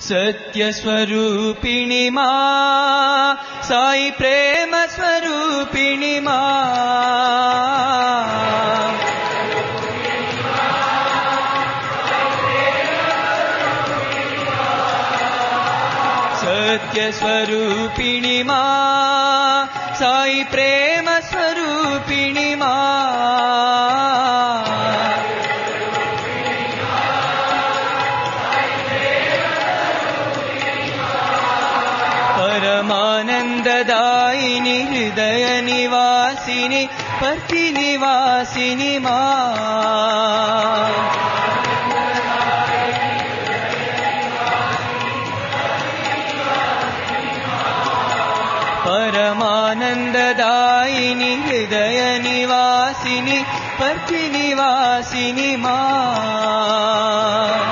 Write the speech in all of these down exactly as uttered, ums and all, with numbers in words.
Sathya Swaroopini Maa Sai Prema Swaroopini Maa Sathya Swaroopini Maa Sai Prema Swaroopini Maa Paramanandadaini Hridaya Nivasini Parthi Nivasini Maa Paramanandadaini Hridaya Nivasini Parthi Nivasini Maa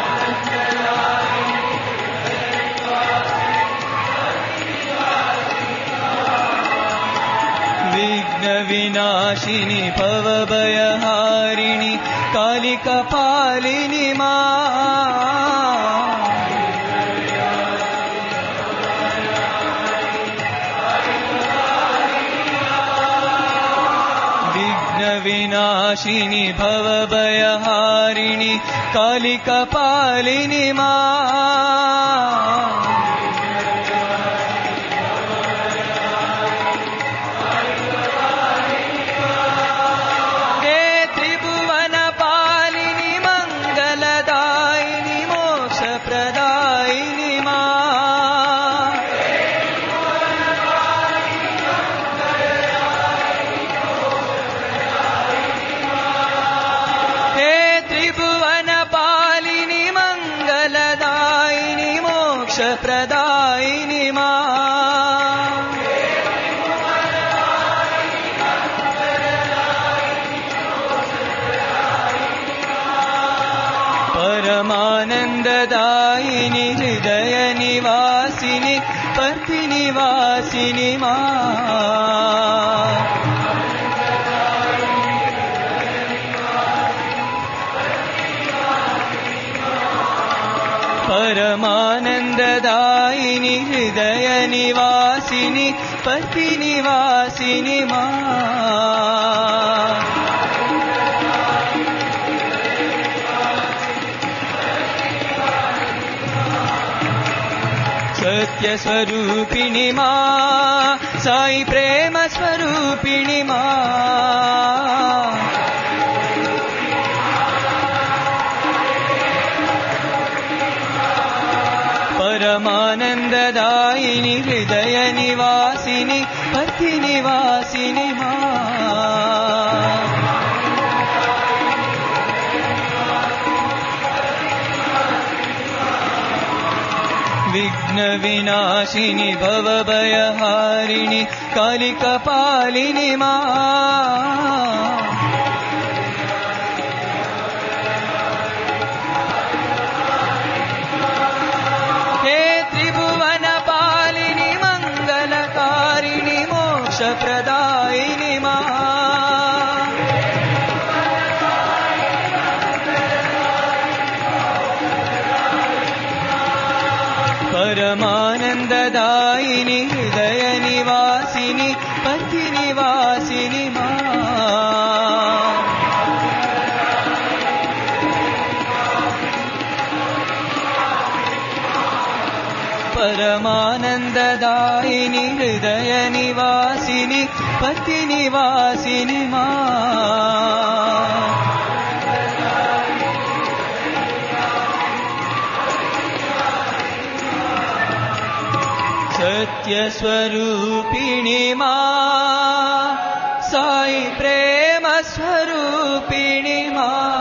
Vinashini Bhavabhayaharini Kalikapalini Maa Vigna Vinashini Bhavabhayaharini Kalikapalini Maa Pradaini Maa Paramanandadaini Hridaya Nivasini Parthi Nivasini Maa Paramanandadaini Hridaya Nivasini Parthi Nivasini Maa Sathya Swaroopini Maa Sai Prema Swaroopini Maa Paramanandadaini Hridaya Nivasini Parthi Nivasini Maa Vigna Vinashini Bhavabhayaharini Kalikapalini Maa Pradaini Maa Paramanandadaini Hridaya Nivasini Parthi Nivasini Maa Paramanandadaini Hridaya Nivasini Parthi Nivasini Maa Sathya Swaroopini Maa Sai Prema Swaroopini Maa